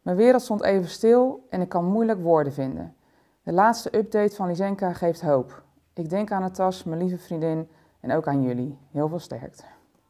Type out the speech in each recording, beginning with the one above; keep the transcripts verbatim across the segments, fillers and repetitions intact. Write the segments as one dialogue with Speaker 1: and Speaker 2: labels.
Speaker 1: Mijn wereld stond even stil en ik kan moeilijk woorden vinden. De laatste update van Lisenka geeft hoop. Ik denk aan Natas, mijn lieve vriendin, en ook aan jullie. Heel veel sterkte.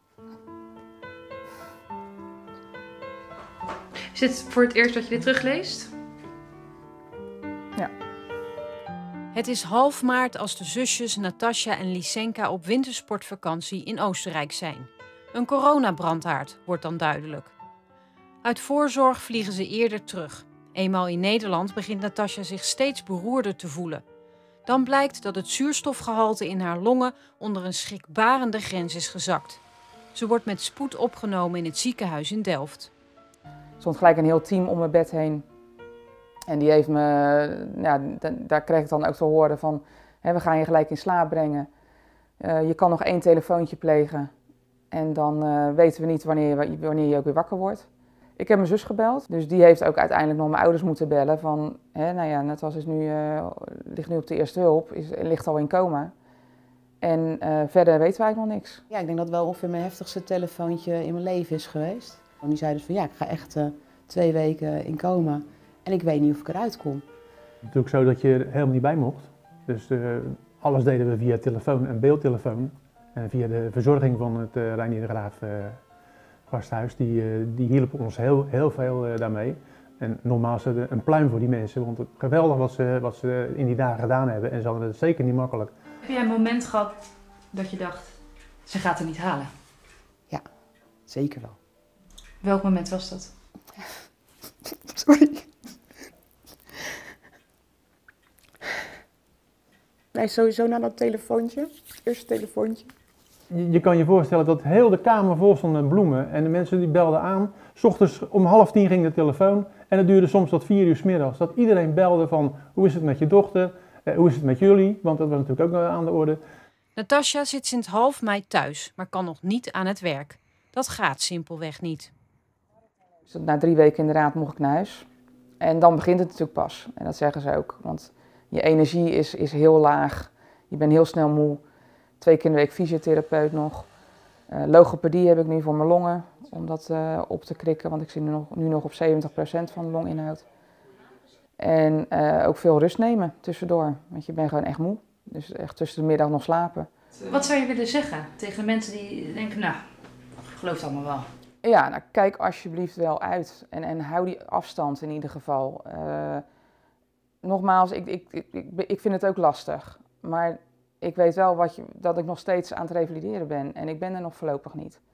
Speaker 2: Is dit voor het eerst dat je dit terugleest?
Speaker 1: Ja.
Speaker 3: Het is half maart als de zusjes Natasja en Lisenka op wintersportvakantie in Oostenrijk zijn. Een coronabrandhaard wordt dan duidelijk. Uit voorzorg vliegen ze eerder terug. Eenmaal in Nederland begint Natasja zich steeds beroerder te voelen. Dan blijkt dat het zuurstofgehalte in haar longen onder een schrikbarende grens is gezakt. Ze wordt met spoed opgenomen in het ziekenhuis in Delft.
Speaker 1: Er stond gelijk een heel team om mijn bed heen. En die heeft me, ja, daar kreeg ik dan ook te horen van, hè, we gaan je gelijk in slaap brengen. Uh, je kan nog één telefoontje plegen en dan uh, weten we niet wanneer je, wanneer je ook weer wakker wordt. Ik heb mijn zus gebeld, dus die heeft ook uiteindelijk nog mijn ouders moeten bellen van, hè, nou ja, Natas is nu, uh, ligt nu op de eerste hulp, is, ligt al in coma. En uh, verder weten wij nog niks.
Speaker 4: Ja, ik denk dat het wel ongeveer mijn heftigste telefoontje in mijn leven is geweest. En die zei dus van, ja, ik ga echt uh, twee weken in coma en ik weet niet of ik eruit kom.
Speaker 5: Het is natuurlijk zo dat je er helemaal niet bij mocht. Dus uh, alles deden we via telefoon en beeldtelefoon. En via de verzorging van het uh, Reinier de Graaf uh, gasthuis, die, uh, die hielp ons heel, heel veel uh, daarmee. En nogmaals, een pluim voor die mensen, want het geweldig wat ze, wat ze in die dagen gedaan hebben en ze hadden het zeker niet makkelijk.
Speaker 2: Heb jij een moment gehad dat je dacht, ze gaat het niet halen?
Speaker 4: Ja, zeker wel.
Speaker 2: Welk moment was dat?
Speaker 4: Sorry. Nee, sowieso na dat telefoontje, het eerste telefoontje.
Speaker 5: Je, je kan je voorstellen dat heel de kamer vol stond met bloemen en de mensen die belden aan. 's Ochtends om half tien ging de telefoon en het duurde soms tot vier uur 's middags. Dat iedereen belde van, hoe is het met je dochter, eh, hoe is het met jullie, want dat was natuurlijk ook aan de orde.
Speaker 3: Natasja zit sinds half mei thuis, maar kan nog niet aan het werk. Dat gaat simpelweg niet.
Speaker 1: Dus na drie weken inderdaad mocht ik naar huis. En dan begint het natuurlijk pas. En dat zeggen ze ook. Want je energie is, is heel laag. Je bent heel snel moe. Twee keer in de week fysiotherapeut nog. Uh, logopedie heb ik nu voor mijn longen. Om dat uh, op te krikken. Want ik zit nu nog, nu nog op zeventig procent van de longinhoud. En uh, ook veel rust nemen tussendoor. Want je bent gewoon echt moe. Dus echt tussen de middag nog slapen.
Speaker 2: Wat zou je willen zeggen tegen de mensen die denken, nou, ik geloof het allemaal wel.
Speaker 1: Ja, nou, kijk alsjeblieft wel uit en, en hou die afstand in ieder geval. Uh, nogmaals, ik, ik, ik, ik vind het ook lastig, maar ik weet wel wat je, dat ik nog steeds aan het revalideren ben en ik ben er nog voorlopig niet.